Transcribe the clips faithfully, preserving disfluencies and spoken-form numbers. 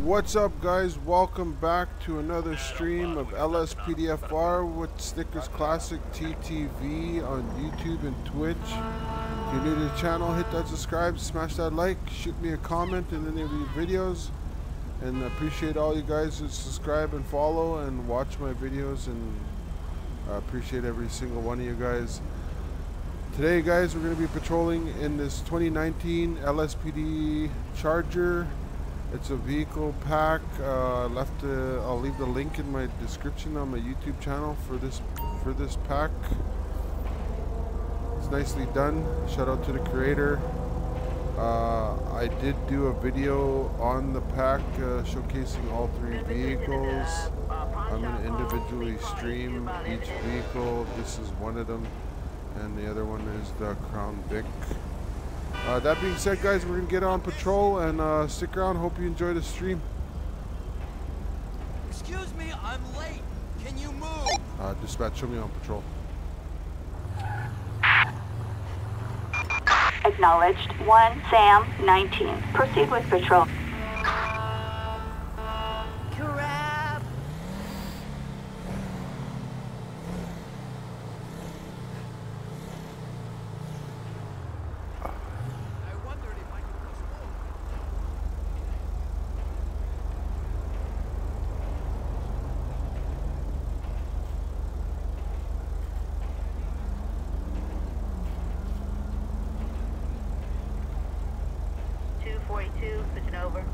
What's up, guys? Welcome back to another stream of L S P D F R with Snickers Classic T T V on YouTube and Twitch. If you're new to the channel, hit that subscribe, smash that like, shoot me a comment in any of your videos, and I appreciate all you guys who subscribe and follow and watch my videos, and I appreciate every single one of you guys. Today, guys, we're going to be patrolling in this twenty nineteen L S P D Charger. It's a vehicle pack. Uh, left. Uh, I'll leave the link in my description on my YouTube channel for this for this pack. It's nicely done. Shout out to the creator. Uh, I did do a video on the pack uh, showcasing all three vehicles. I'm going to individually stream each vehicle. This is one of them, and the other one is the Crown Vic. Uh, that being said, guys, we're going to get on patrol, and uh, stick around. Hope you enjoy the stream. Excuse me, I'm late. Can you move? Uh, dispatch, show me on patrol. Acknowledged. one Sam nineteen. Proceed with patrol. Crap! I wondered if I could postpone. two forty-two, switching over.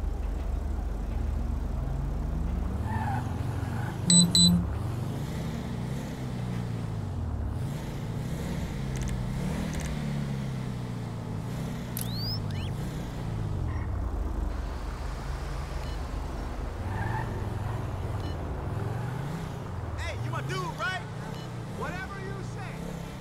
Hey, you my dude, right? Whatever you say.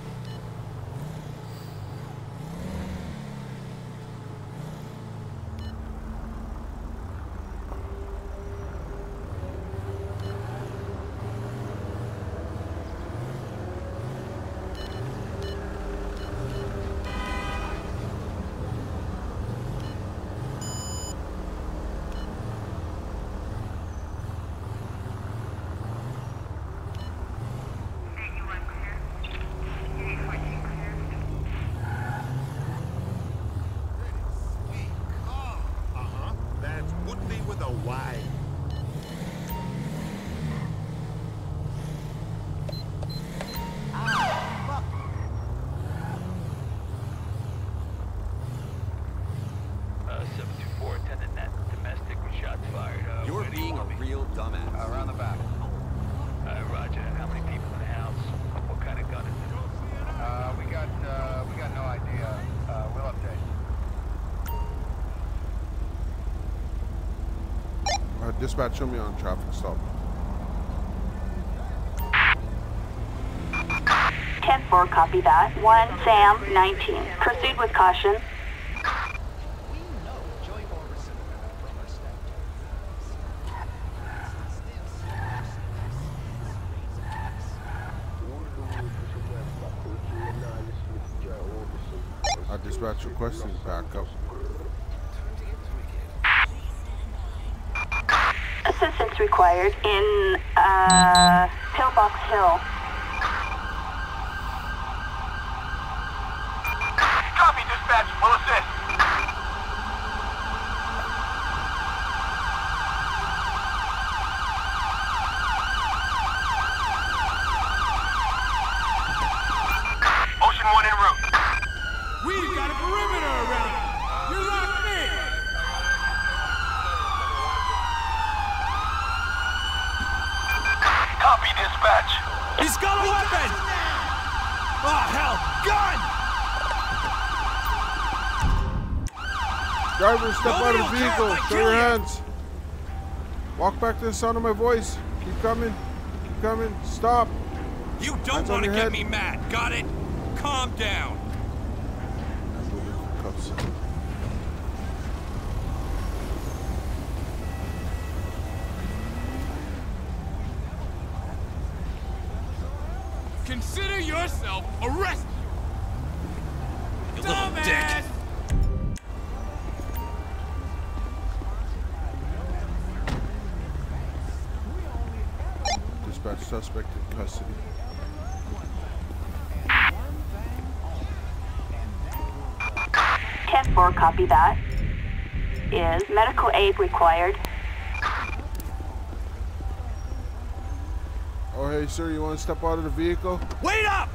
Sweet car. Uh-huh. That's Woodley with a Y. Ah, fuck. Uh, seven two four, attendant net, domestic with shots fired. Uh, You're where do you being a want me? real dumbass. Uh, around the back. Uh, roger. How many people in the house? What kind of gun is it? Uh, we got, uh, we got no idea. Uh, we'll update. Uh, dispatch, show me on traffic stop. ten four, copy that. one Sam nineteen. Proceed with caution. We know Joey Morrison from our staff. Uh, dispatch requesting backup. Assistance required in, uh, Pillbox Hill. Copy, dispatch. We'll assist. Ocean one en route. We've got a perimeter around it. You're locked in. Copy, dispatch. He's got a weapon. Oh, hell. Gun! Driver, step out Nobody of will the care vehicle. if I Show kill your you. hands. Walk back to the sound of my voice. Keep coming. Keep coming. Stop. You Hands don't on want to your get head. me mad. Got it? Calm down. Cuffs. Consider yourself arrested. You little dick. suspect in custody. ten four, copy that. Is medical aid required? Oh, hey, sir, you want to step out of the vehicle? Wait up!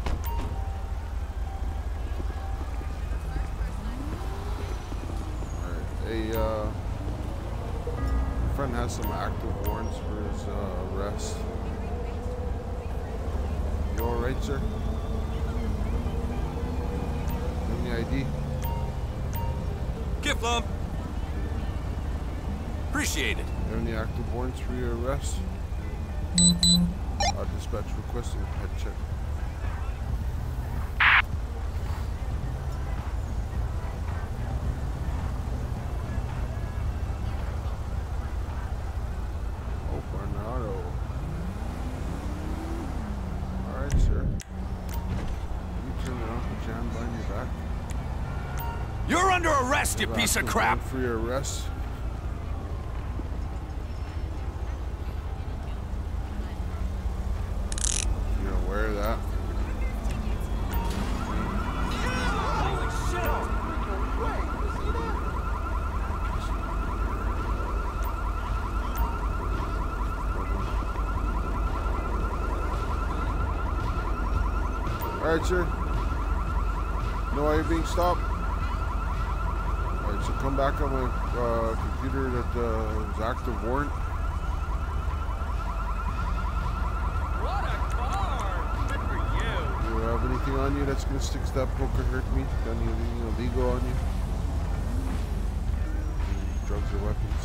Alright, a, uh, my friend has some active warrants for his, uh, arrest. You alright, sir? Any I D? Gift lump. Appreciate it. You have any active warrants for your arrest? Uh, dispatch requesting head check. Oh, Bernardo. Alright, sir. You turn around, put your hand behind your back. You're under arrest, you Have piece of active crap! warrant for your arrest. You're aware of that? Alright, sir. Know why you're being stopped? Alright, so come back on my uh, computer that uh, is active warrant. What a car! Good for you. Do you have anything on you that's gonna stick, stab, poke, or hurt me? Got anything illegal on you? Any drugs or weapons?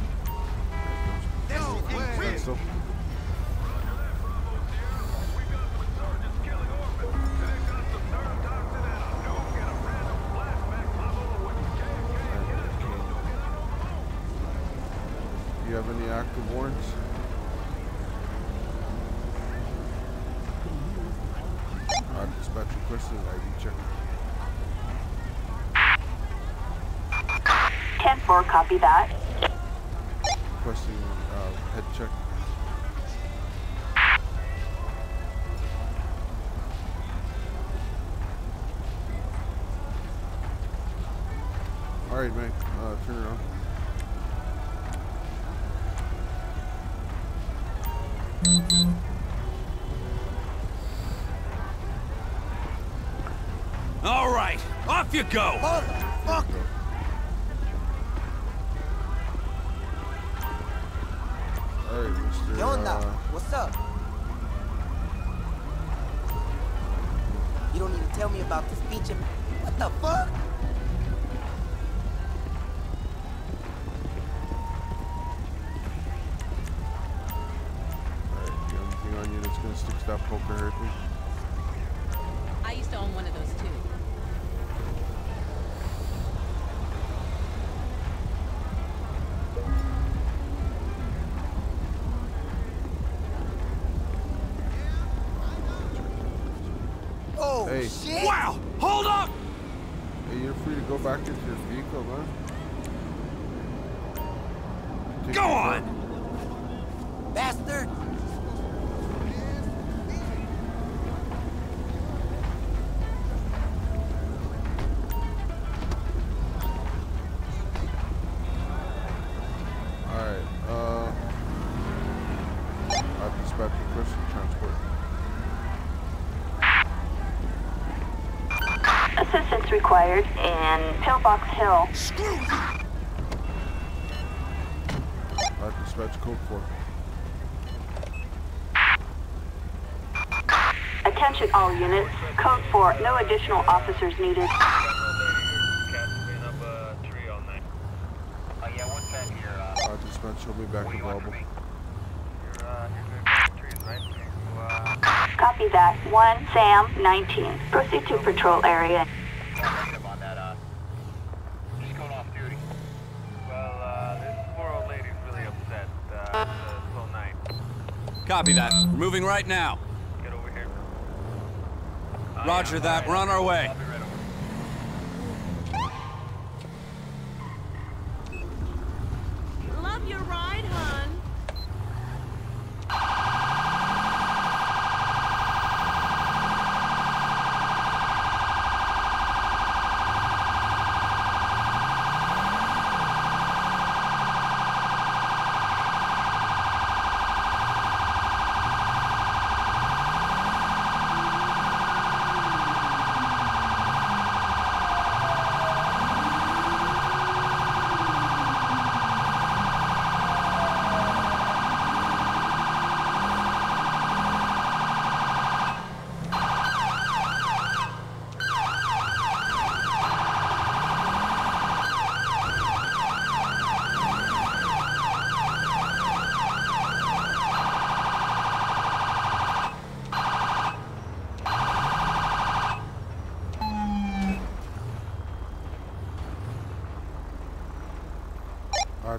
Alright, stand still. Do you have any active warrants? Uh, dispatch requesting I D check. ten four, copy that. Requesting uh, head check. Alright, man. Uh, turn around. All right, off you go! Fuck! Alright, Mister ¿Qué onda? Uh, What's up? You don't need to tell me about this speech. and- What the fuck? Alright, do you have anything on you that's gonna stick, stab, poke, or hurt me? I used to own one of those too. Oh, Hey. shit! Wow! Hold up! Hey, you're free to go back into your vehicle, man. Take Go your car. on! Bastard! Alright, uh... I've dispatched request for transport. Assistance required in Pillbox Hill. Screw you! I've dispatched code four. Attention all units. Code four, no additional officers needed. Oh yeah, what's that here? Uh, Uh, dispatch, show me back what do you want from available. me? You're, uh, you're good for trees, right? You, uh, Copy that. one Sam nineteen. Proceed to patrol area. negative on that, uh, just going off duty. Well, uh, this poor old lady's really upset. Uh, it's a slow night. Copy that. We're moving right now. Get over here. Roger that. We're on our way. I'll be right over. Love your ride, hun.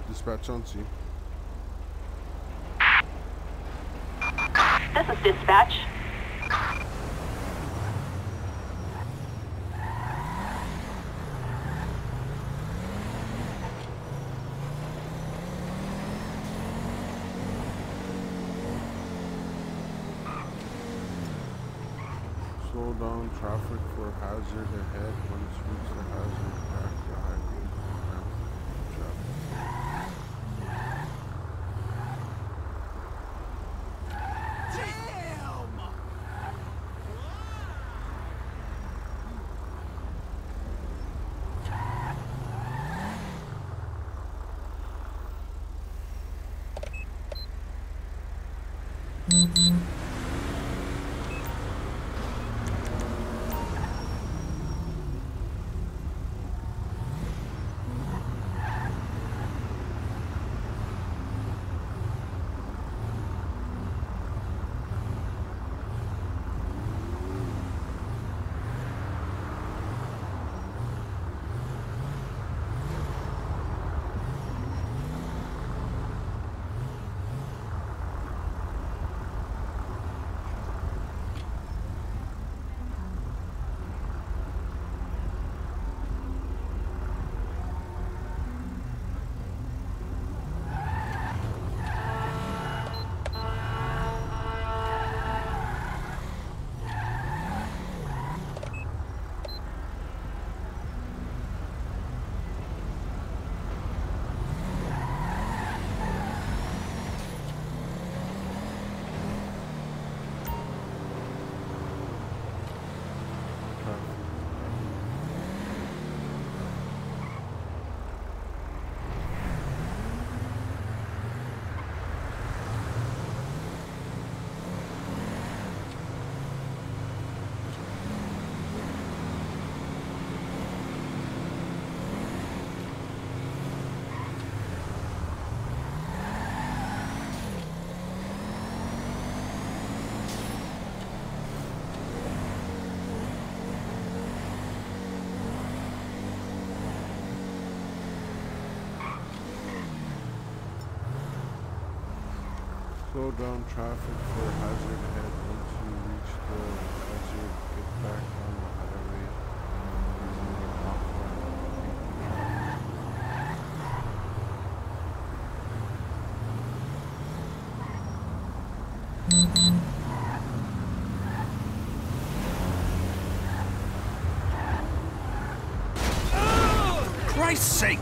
Dispatch on scene. This is dispatch. Slow down traffic for hazard ahead. Once reach the hazard, back to highway. Traffic. Slow down traffic for hazard ahead. Once you reach the hazard, get back on the highway. For Christ's sake!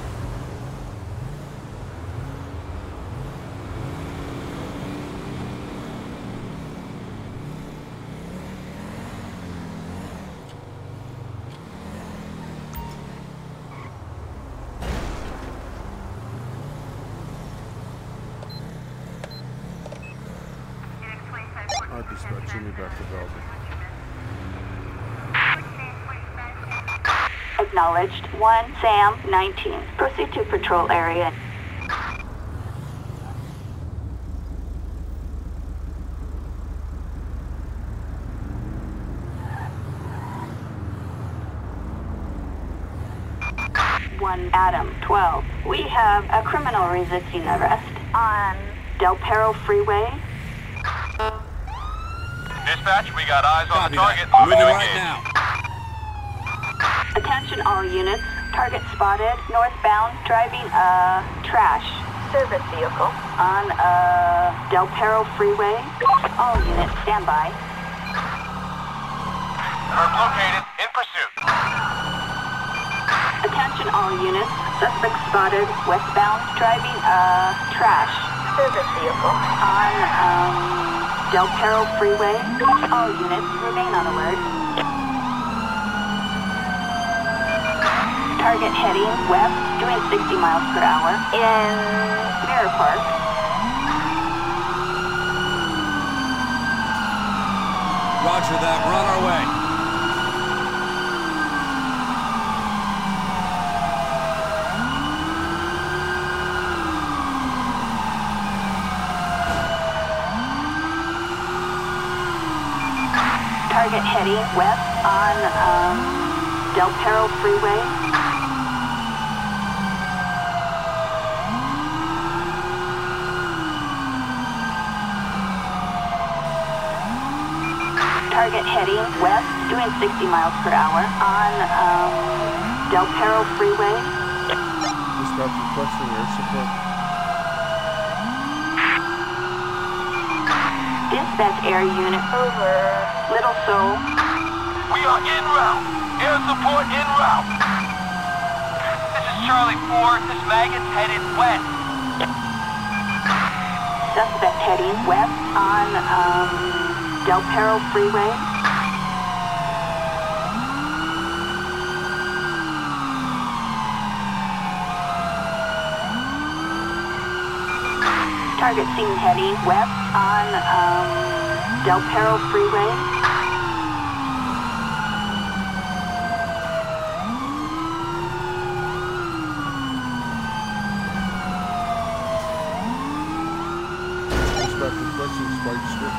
Alright, dispatch, send me back to Velvet. Acknowledged. one Sam nineteen. Proceed to patrol area. one Adam twelve. We have a criminal resisting arrest on Del Perro Freeway. Dispatch, we got eyes on the target. Moving right now. Attention all units. Target spotted. Northbound. Driving a trash service vehicle on uh, Del Perro Freeway. All units stand by. Herb located. In pursuit. Attention all units. Suspect spotted. Westbound. Driving a trash service vehicle on um, Del Perro Freeway. All units remain on alert. Target heading west, doing sixty miles per hour in Mirror Park. Roger that. We're on our way. Target heading west on um, Del Perro Freeway. Target heading west, doing sixty miles per hour on um, Del Perro Freeway. Dispatch requesting air support. Dispatch air unit over Little Seoul. We are en route. Air support en route. This is Charlie four. This Maggot's headed west. Suspect heading west on um, Del Perro Freeway. Target seen heading west on um, Del Perro Freeway. Dispatch requesting Spike Strip.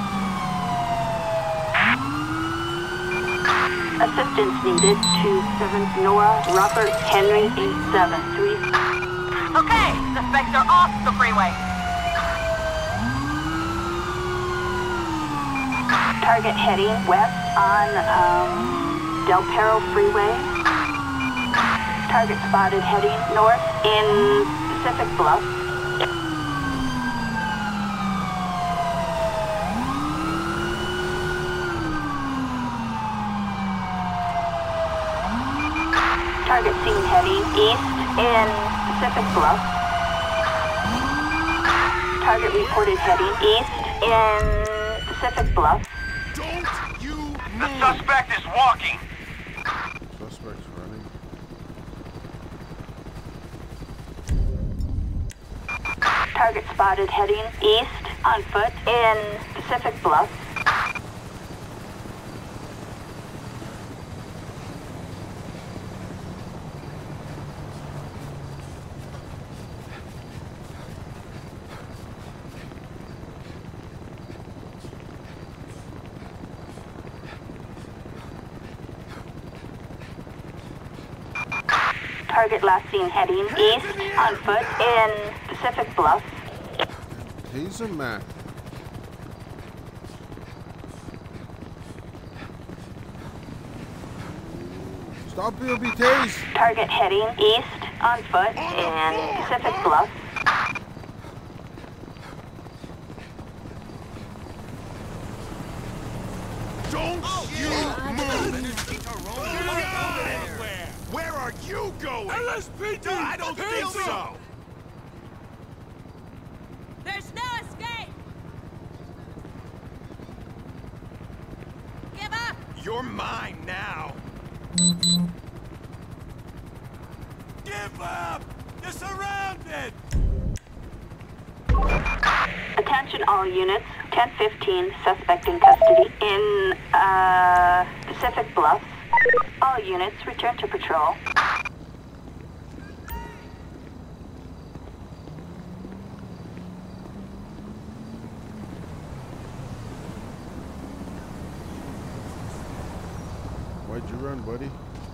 Assistance needed to seven Nora Robert Henry eight seven three. Okay, suspects are off the freeway. Target heading west on um, Del Perro Freeway. Target spotted heading north in Pacific Bluff. Target seen heading east in Pacific Bluff. Target reported heading east in Pacific Bluff. Don't you The move! suspect is walking. Suspect's running. Target spotted heading east on foot in Pacific Bluff. Target last seen heading east on foot in Pacific Bluff. Taser Mac. Stop, you'll be tased. Target heading east on foot in Pacific Bluff. Don't you move! Where are you going? L S P D! I don't think so! There's no escape! Give up! You're mine now! Give up! You're surrounded! Attention all units, ten fifteen, suspect in custody in uh, Pacific Bluff. All units return to patrol. Why'd you run, buddy?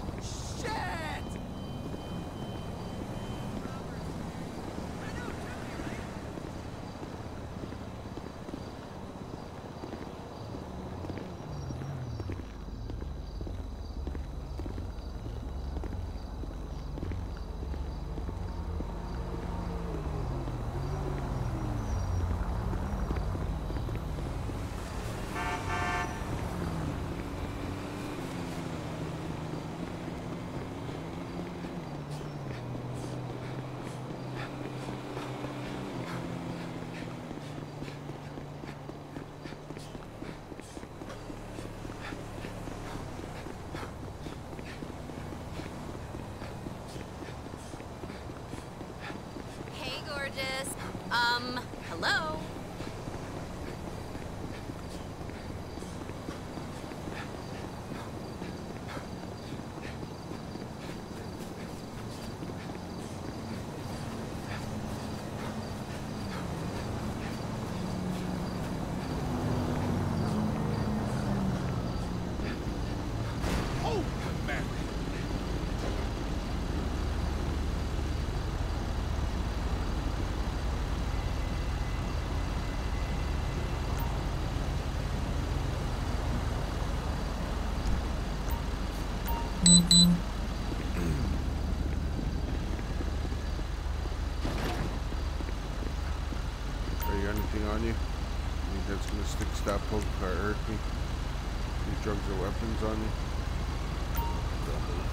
Um, hello? Oh, man. Are you anything on you? Think that's gonna stick, stab, poke, or hurt me? Any drugs or weapons on you? Don't move.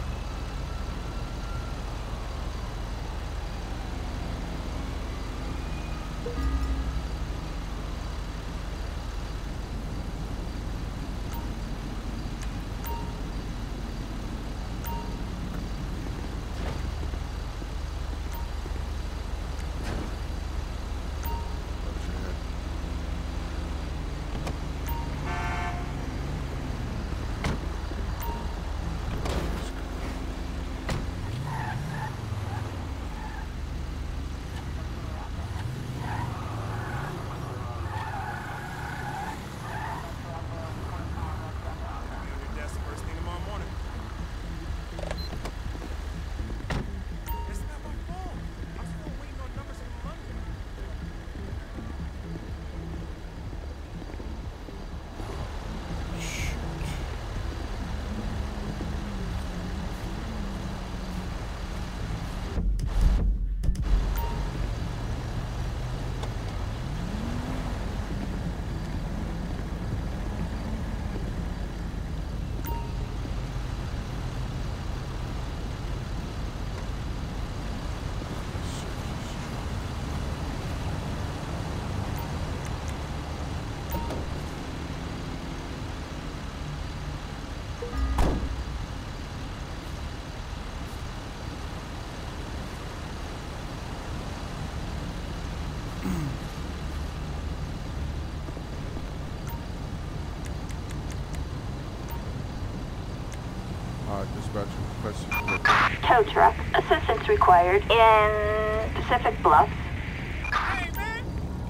Uh, dispatch requesting Tow truck. Assistance required in Pacific Bluff. Hey, man!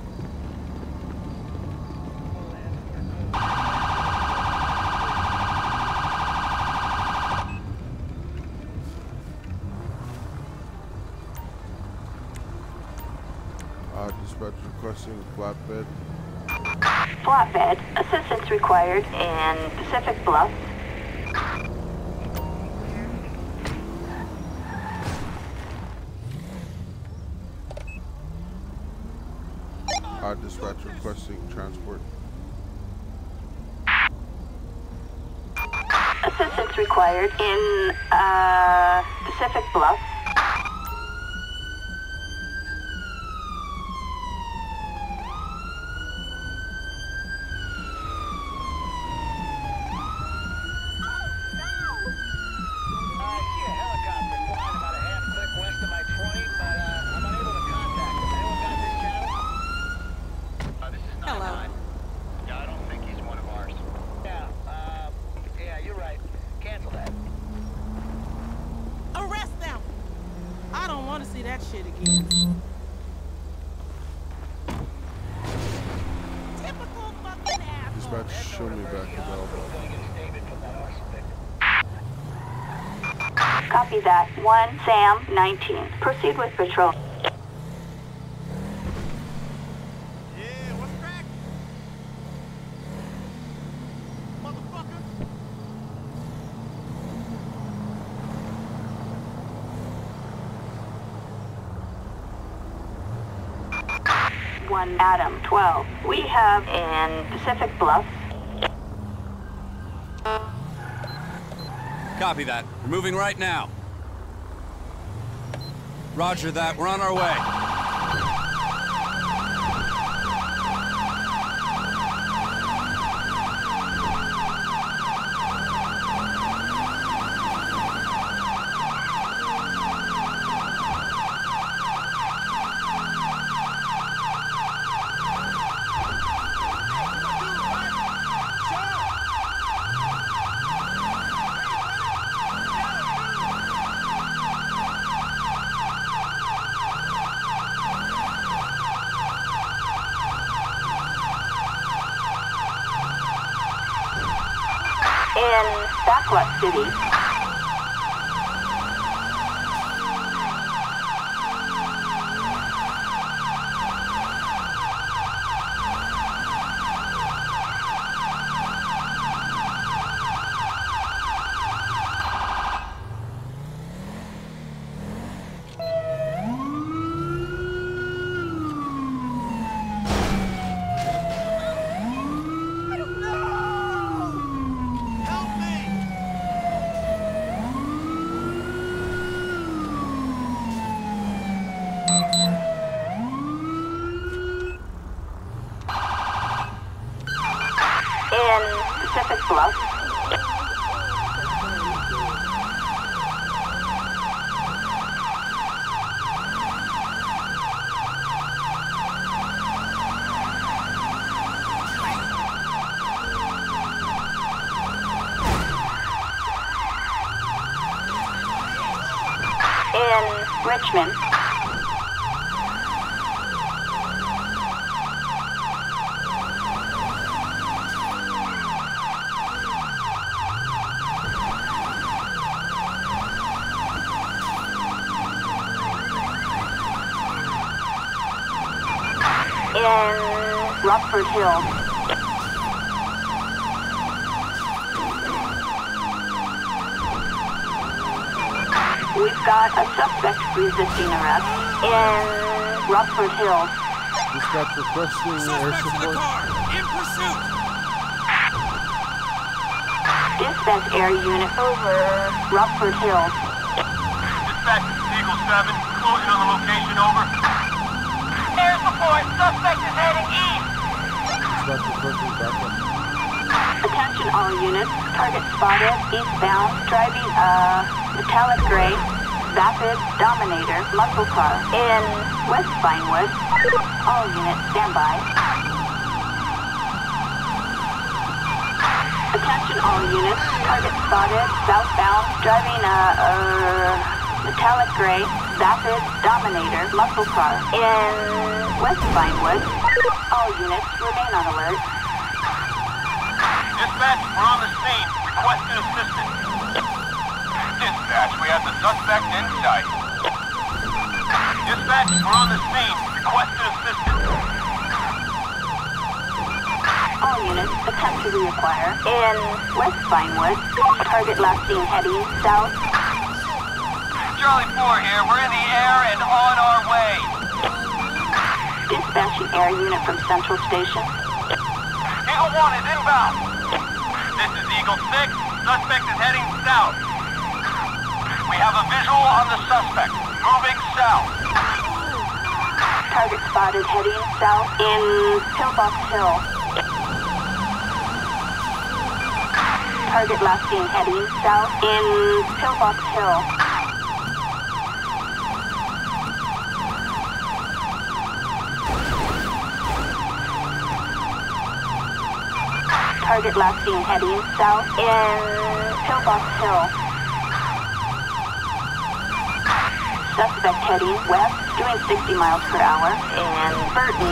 uh, dispatch requesting flatbed. Flatbed. Assistance required in Pacific Bluff. Uh, dispatch requesting transport. Assistance required in uh, Pacific Bluff. That shit again. Typical fucking asshole. Dispatch, show me back the bell. Copy that. One Sam nineteen. Proceed with patrol. Yeah, what's crack? Motherfucker! One Adam twelve. We have in Pacific Bluff. Copy that. We're moving right now. Roger that. We're on our way. In Backlot City. Bluff. In Richmond. In Rockford Hill. We've got a suspect resisting arrest in Rockford Hill. Dispatch requesting air Suspects in the support. car! In pursuit! Dispatch air unit over Rockford Hill. Dispatch, Eagle seven, closing on the location, over. Air support. Suspect is heading east. Dispatch requesting backup. Attention all units. Target spotted. Eastbound. Driving a metallic gray Vapid Dominator muscle car in West Vinewood. All units stand by. Attention all units. Target spotted. Southbound. Driving a, a metallic gray Vapid Dominator muscle car in West Vinewood. All units remain on alert. Dispatch, we're on the scene. Requesting assistance. Dispatch, we have the suspect in sight. Dispatch, we're on the scene. Requesting assistance. All units attempt to reacquire in West Vinewood. Target last seen heading south. Charlie four here. We're in the air and on our way. Dispatching air unit from Central Station. Eagle one is inbound. This is Eagle six. Suspect is heading south. We have a visual on the suspect. Moving south. Target spotted heading south in Pillbox Hill. Target last seen heading south in Pillbox Hill. Target last seen heading south in Pillbox Hill. Suspect heading west, doing sixty miles per hour in Burton.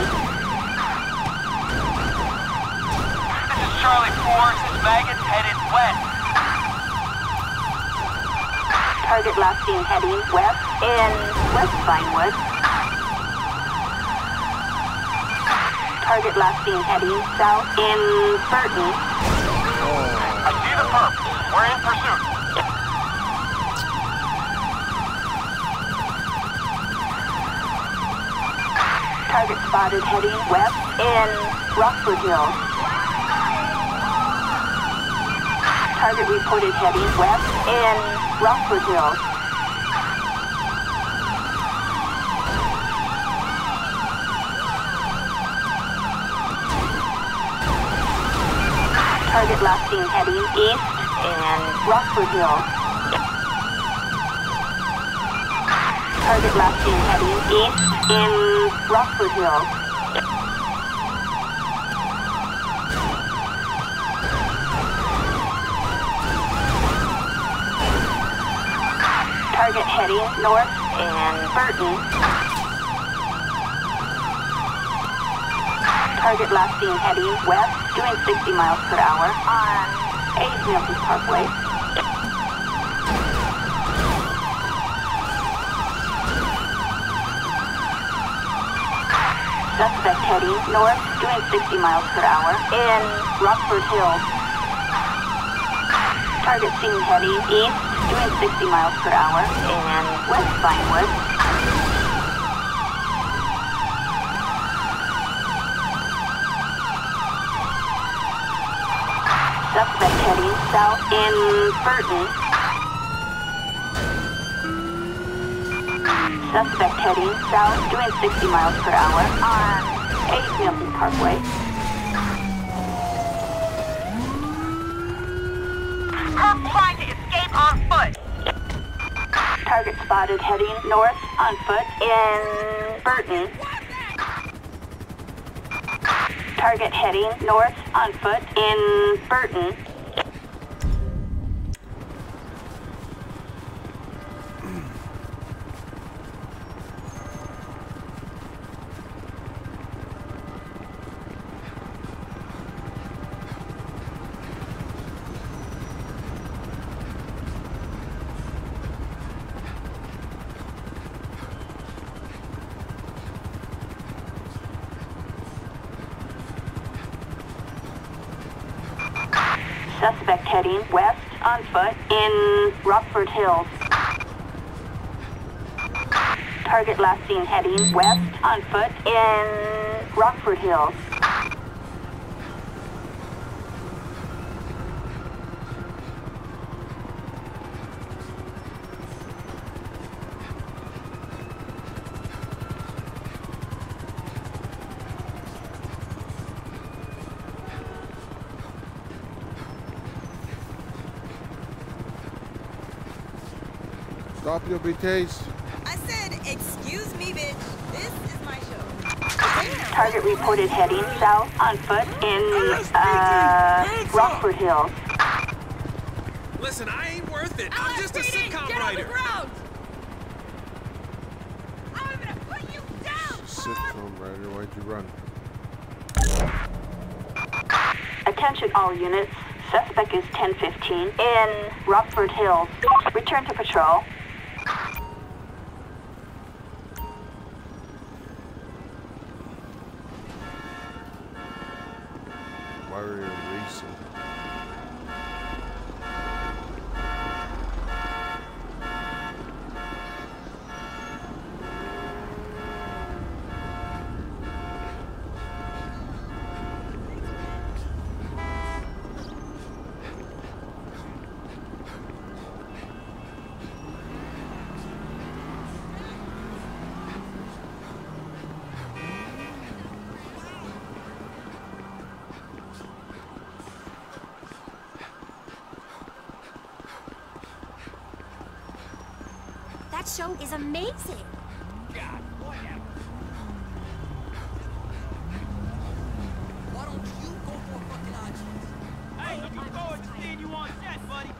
This is Charlie four. This maggot's headed west. Target last seen heading west in West Vinewood. Target last seen heading south in Burton. I see the perp. We're in pursuit. Target spotted heading west in Rockford Hill. Target reported heading west in Rockford Hill. Target last seen heading east in Rockford Hill. Target last seen heading east in Rockford Hill. Target heading north in Burton. Target last seen heading west, doing sixty miles per hour on eight Milton Parkway. Suspect heading north, doing sixty miles per hour in Rockford Hill. Target seen heading east, doing sixty miles per hour in West Vinewood. Suspect heading south in Burton. Suspect heading south, doing sixty miles per hour on eight Milton Parkway. Target spotted heading north on foot in Burton. Target heading north on foot in Burton. Suspect heading west on foot in Rockford Hills. Target last seen heading west on foot in Rockford Hills. Stop, you'll be tased. I said, excuse me, bitch. This is my show. Target reported heading south on foot in uh, Rockford Hills. Listen, I ain't worth it. I'm just a sitcom writer. I'm gonna put you down. Sitcom writer, why'd you run? Attention all units. Suspect is ten fifteen in Rockford Hills. Return to patrol. Why were you racing? That show is amazing. God, whatever. Why don't you go for fucking audience? Hey, looking forward to seeing you on set, buddy.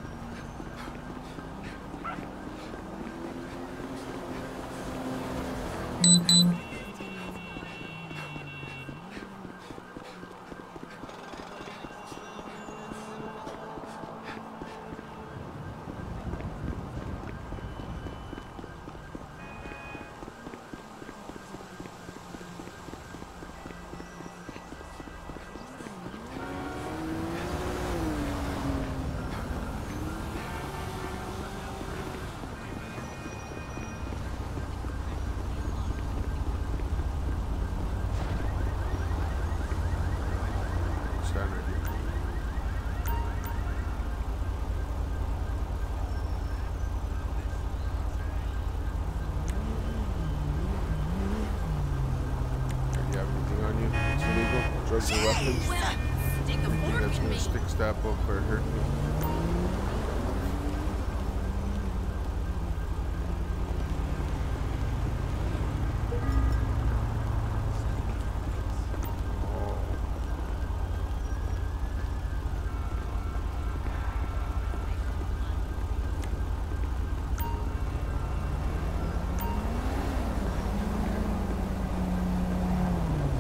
Stand right here. Do you have anything on you? It's illegal? Drugs or weapons? Well, stick a Anything fork that's in gonna me. stick, stab, poke, or hurt me?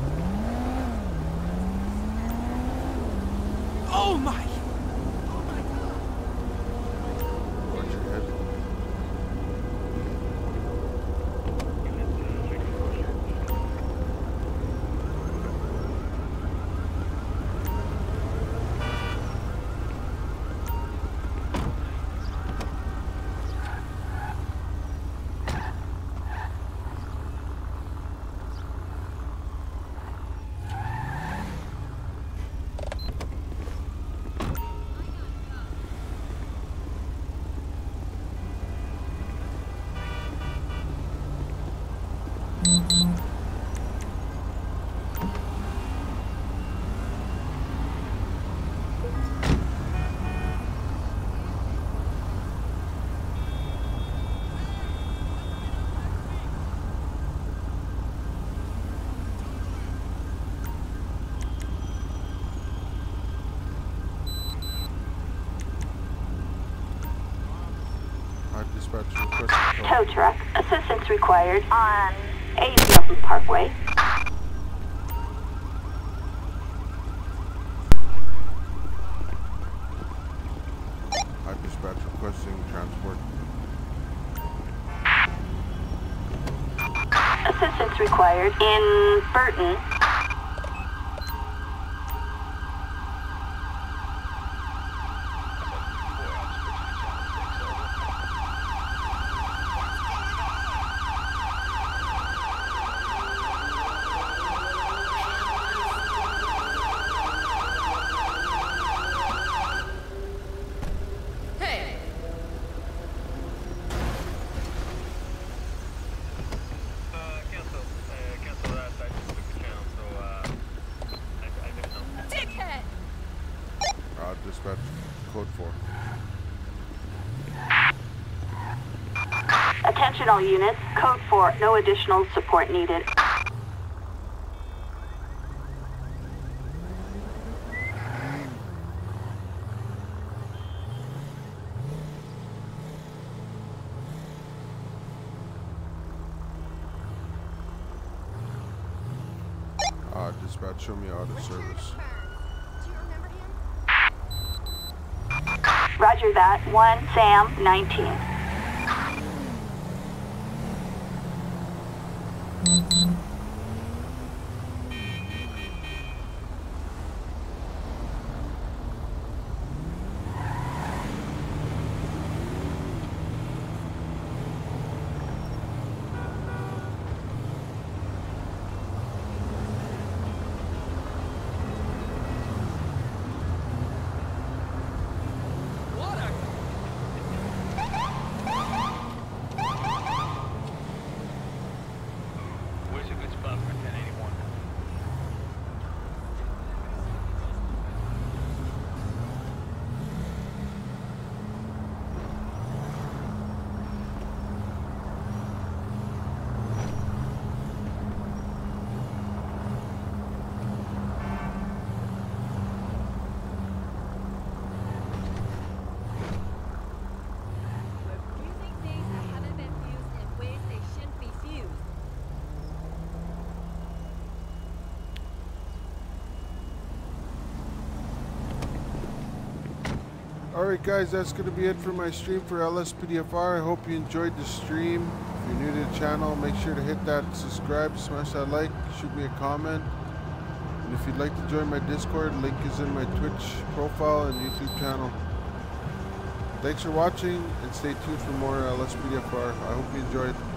Oh my! Uh, dispatch requesting Tow truck. Assistance required on eighth Milton Parkway. Uh, dispatch requesting transport. Assistance required in Burton. Dispatch code four. Attention all units. Code four. No additional support needed. Uh, dispatch, show me auto service. Roger that. One Sam nineteen. Where's a good spot for ten eighty-one? Alright guys, that's going to be it for my stream for L S P D F R. I hope you enjoyed the stream. If you're new to the channel, make sure to hit that subscribe, smash that like, shoot me a comment. And if you'd like to join my Discord, link is in my Twitch profile and YouTube channel. Thanks for watching and stay tuned for more L S P D F R. I hope you enjoyed.